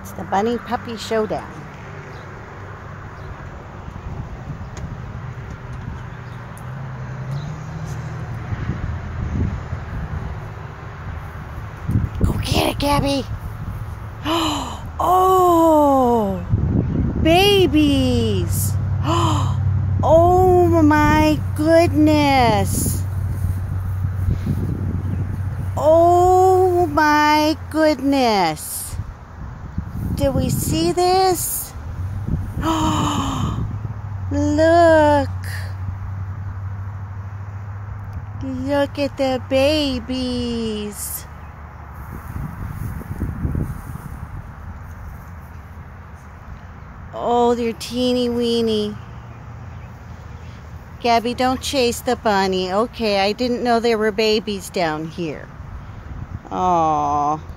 It's the Bunny Puppy Showdown. Go get it, Gabby. Oh, babies. Oh my goodness. Oh my goodness. Did we see this? Look. Look at the babies. Oh, they're teeny weeny. Gabby, don't chase the bunny. Okay, I didn't know there were babies down here. Aww.